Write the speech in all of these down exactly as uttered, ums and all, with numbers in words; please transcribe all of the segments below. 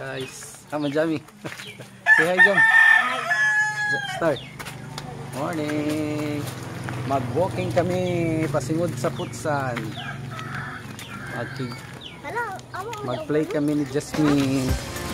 guys. Come on, Jamie. Say hi, Jam. Hi. Start. Morning. Mag-walking kami pasingod sa putsan. Mag-play kami ni Jasmine.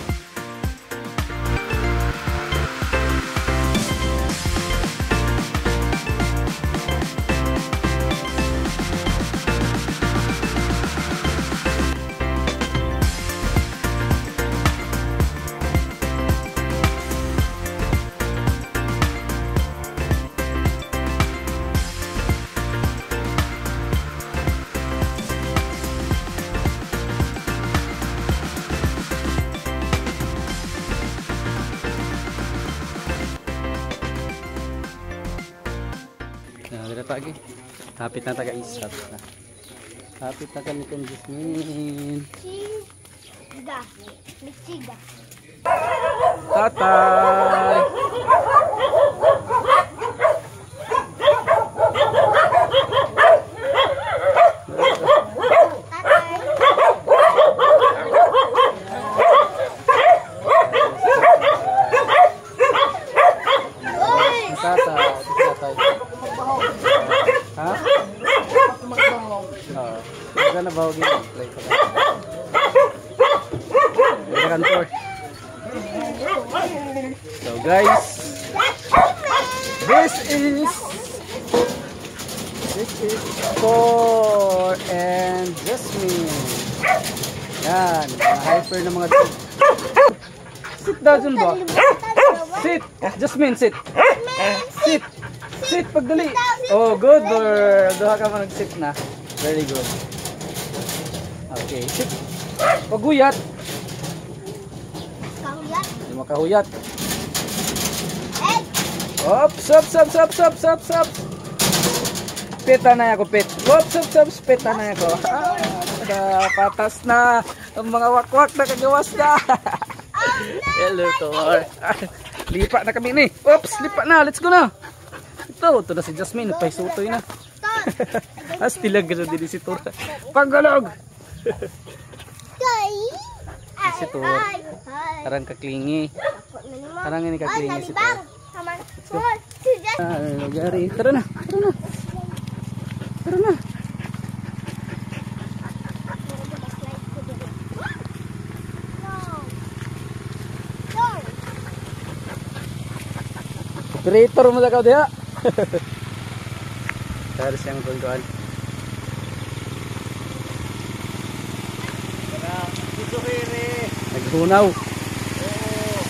Pagi. Hapit na taga isap na. Hapit na kami kung Jasmine. Siga. Siga. Tatay. Ha? Oo. Huwag na bahog yun. Play ko lang. Belgian Malinois. So guys, this is this is Thor and Jasmine. Yan. Mga hyper na mga dog. Sit down dyan ba? Sit! Jasmine, sit! Sit! Sit, pagdali! Oh, good girl! Doha ka man nag-sit na. Very good. Okay, sit! Paguyat! Kahuyat? Hindi makahuyat. Ops, ops, ops, ops, ops, ops, ops! Peta na ako, pet. Ops, ops, ops, peta na ako. Ah, patas na! Ang mga wakwak na kagawas na! Hello, Thor! Lipa na kami ni! Ops, lipa na! Let's go na! Ito, ito na si Jasmine, paisutoy na. As tilag gano'n din si Thor. Paggalog! Si Thor. Karang kaklingi. Karang ini kaklingi si Thor. Let's go. Ah, gari. Tara na, tara na. Tara na. Operator mo na ka diha. Tara siyang kultuan. Naghunaw. Oo.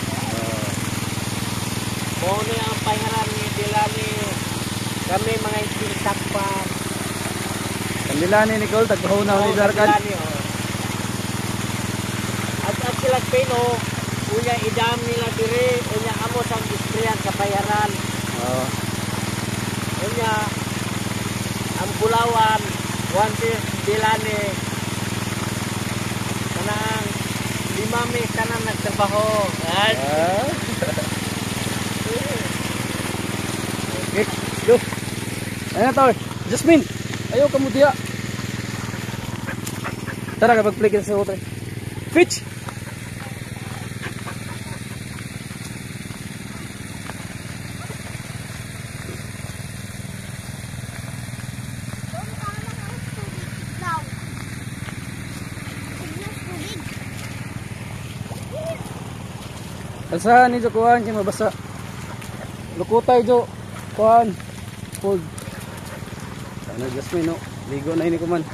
Muna ang pahiran ni Dilani. Kami mga isintakpan. Ang Dilani ni Cole, taghunaw ni Darkan. At ang sila pino, unya idam nila diri, unya amo sang istriyan sa pahiran. Oo. Unya ang Bulawan, Wantis, Dilani, kanang limami kanang nagtrabaho. Ah. Okay, go. Ayan Thor, Jasmine, ayaw ka mo diya. Tara kapag play kita sa hotel. Pitch! Asahan ni Jo kuhan kay mabasa. Lukutay Jo kuhan. Fold. Ano Jasmine no? Ligo na ini kuman.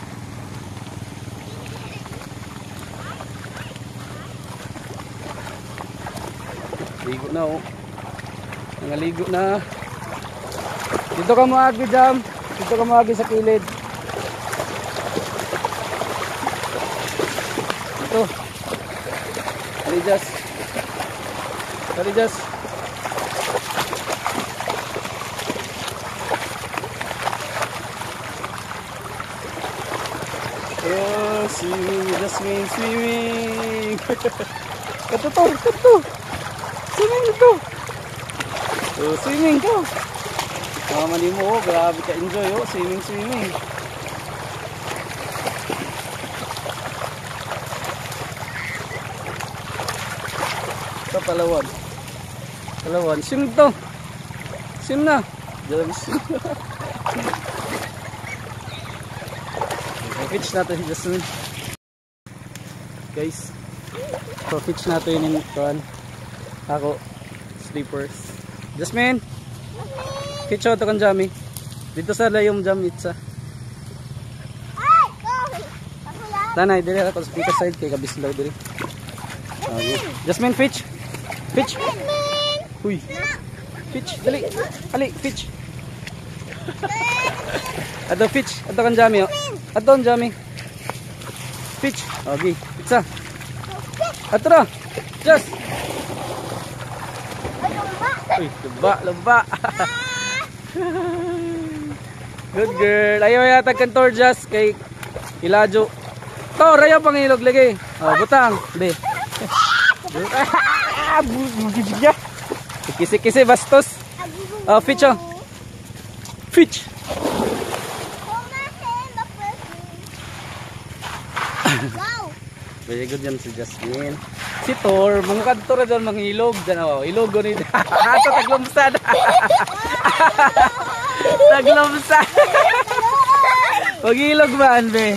Ligo na oh. Nangaligo na. Dito ka moagi Jam. Dito ka moagi sa kilid. Dito. Ali Jas. Tadi Jas. Oh, swimming, Jasmine, swimming. Ito to, ito to. Swimming ito. Oh, swimming to. Mama ni mo, grabe ka enjoy oh, swimming, swimming. Ito, palawan. Palawan. Sim to. Sim na. Sim. Pitch natin si Jasmine. Guys. So, pitch natin yung kan. Ako. Sleepers. Jasmine. Pitch out kang Jami. Dito sa layong Jam itsa. Tanay, dili ako sa pika side kay kabislaw dili. Okay. Jasmine, pitch. Pitch. Uy. Pitch, dali. Ali, pitch. Ato pitch, ato kan Jami oh. Ato kan Jami. Pitch. Okay, itsa. Ato ra. Just. Uy, lumba, lumba. Good girl. Ayaw yata kan Thor just kay Ilajo. Thor, ayaw pangilog lagi. Oh, butang. Be. Kisi-kisi bastos. Oh, pitch oh. Pitch. Very good yan si Jasmine. Si Thor, mga kanto na doon mangilog. Diyan oh, ilog ni. Ato taglumsad. Taglumsad. Pag-ilog man, be.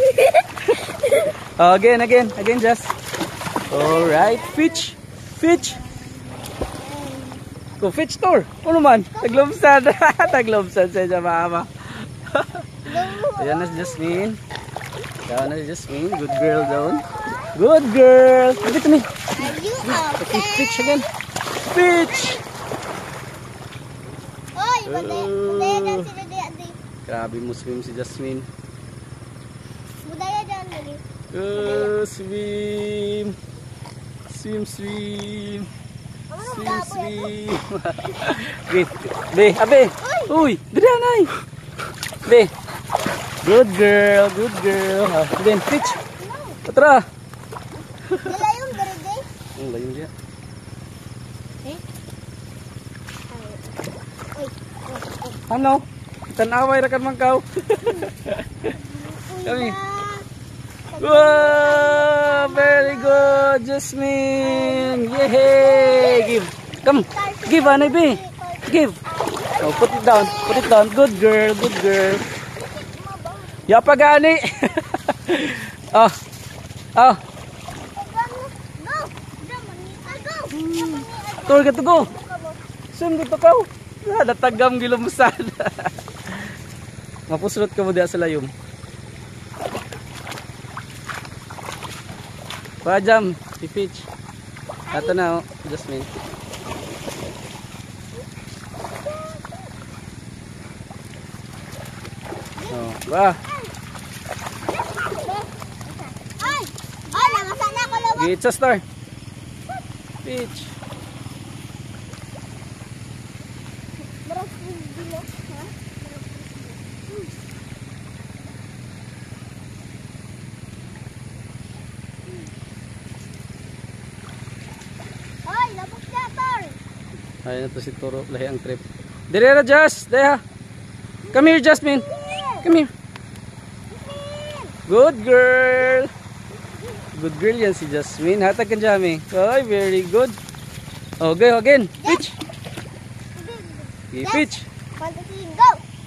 Oh, again, again, again, Jas. All right, pitch. Pitch. Go pitch Thor. Ano man? Taglumsad. Taglumsad sa siya mama. Ayan na si Jasmine. Ayan na si Jasmine. Good girl down. Good girl. Look at me. Okay, pitch again. Pitch. Uh, grabe mo swim si Jasmine. Uh, swim. Swim, swim. Swim, swim. Be, be, abe. Uy, dali anay. Be. Good girl, good girl. Ah, then pitch. Patra. Lalayong dari day. Ang layo dia. Eh? Ano? Tanaway ra kan mangkaw. Kami. Wow, very good, Jasmine. Yay! Give. Come. Give, Anay B. Give. Oh, put it down. Put it down. Good girl, good girl. Yapa gani. Oh. Oh. Thor ka to go. Sum dito ka. Datagam gilumsad. Mapusulot ka mo diya sa layom. Pajam, si Pitch. Ato na oh, Jasmine. Oh, ba. Ay, ay, namasak na ako lawan. Gitsa star. Pitch. Ayun na to si Toro, lahi ang trip. Direra Jas, deha. Come here Jasmine. Come here. Good girl. Good girl yan si Jasmine. Hatag ka Jami. Ay, very good. Okay, again. Pitch. Okay, pitch. Fantasy, go.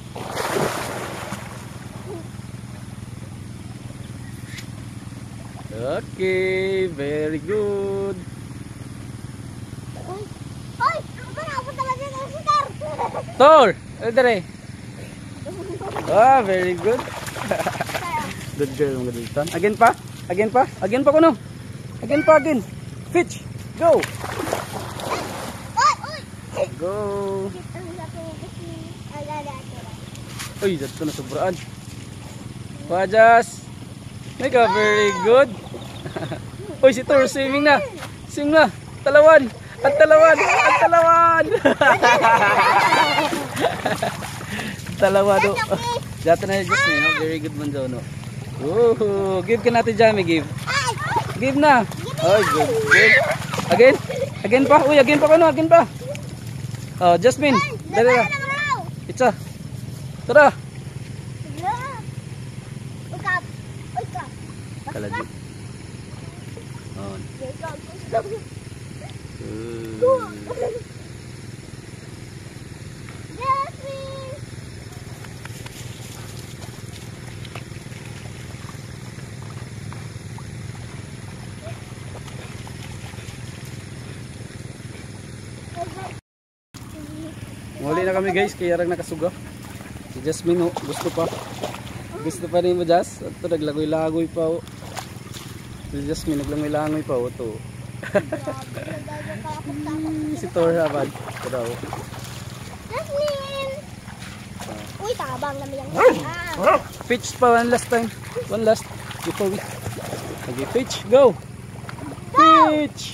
Okay, very good. Hoy, ako na ako talaga ng sitar. Thor, dere. Ah, very good. Good girl, mga dito. Again pa? Again pa? Again pa kuno. Again pa again. Pitch. Go. Oy, oy. Go. Uy, dito na sobraan. Pajas. Mega very good. Uy, si Thor swimming na. Swim na. Talawan. At talawan. At talawan. Talawan do. Dito na just no. Very good man daw no. Oh, give ka natin Jami, give. Give na. Oh, good. Good. Again. Again pa. Uy, again pa kuno, again pa. Oh, Jasmine. Dali na. Itsa. Tara. Kaladi. Oh. Uh. Jasmine! Muli na kami guys, kaya rin nakasuga. Si Jasmine oh, gusto pa. Gusto pa rin mo Jas. Ito naglagoy-lagoy pa oh. Si Jasmine naglangoy-langoy pa oh. Ito. Si Thor habad. Ito daw. Jasmine! Uy, tabang naman yung ah. Pitch pa one last time. One last. Before we. Okay, pitch. Go! Pitch!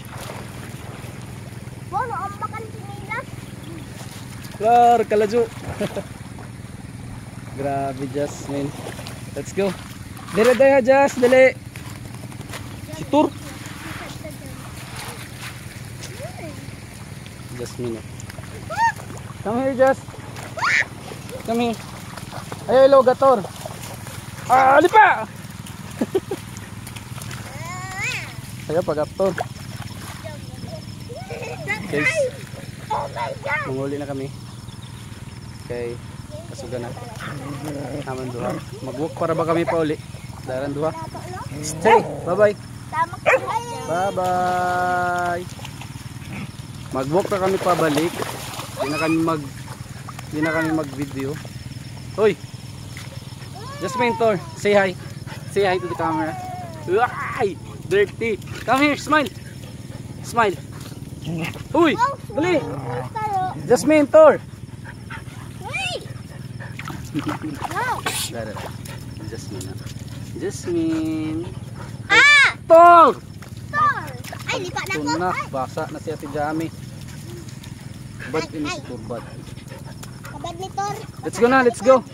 Bono, ang makan sinila. Klar, kalaju. Grabe Jasmine. Let's go. Dili tayo Jas, dili. Si Thor. Jasmine. Come here Jas. Come here. Ay, hello Gator. Ah, lipa. Saya pag-aptor. Guys, Oh my God! manguli na kami. Okay, kasuga na. Naman duha. Mag-walk para ba kami pa uli? Daran duha. Stay. Bye-bye. Tama ka kayo. Bye-bye. Mag-walk na kami pabalik. Hindi na kami mag Hindi na kami mag-video. Hoy. Jasmine Thor, say hi. Say hi to the camera. Ay, dirty. Come here, smile. Smile. Uy, dali. Jasmine Thor. Wait! No! Dara. Jasmine. Jasmine. Ah! Thor. Thor! Ay, lipa na ko. Tuna, Ay, basa na si Ate Jami. Bad ini si Thor, bad. kabad ni Thor. Let's go na, let's go.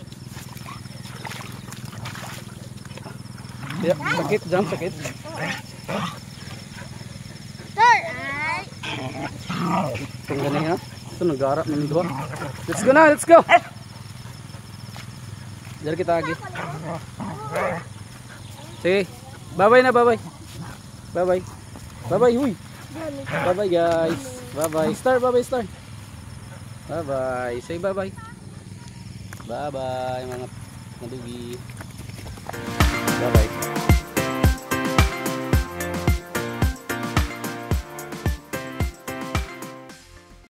Ya, sakit, jam sakit. Thor! Ay! Itong ganyan ha. Ito, nag-aarap namin doon. Let's go na, let's go. Dari kita lagi. Sige, bye-bye na, bye-bye. Bye-bye. Bye-bye, huy. Bye-bye guys. Bye-bye. Star, bye-bye, Star. Bye-bye. Say bye-bye. Bye-bye mga madugi. Bye-bye.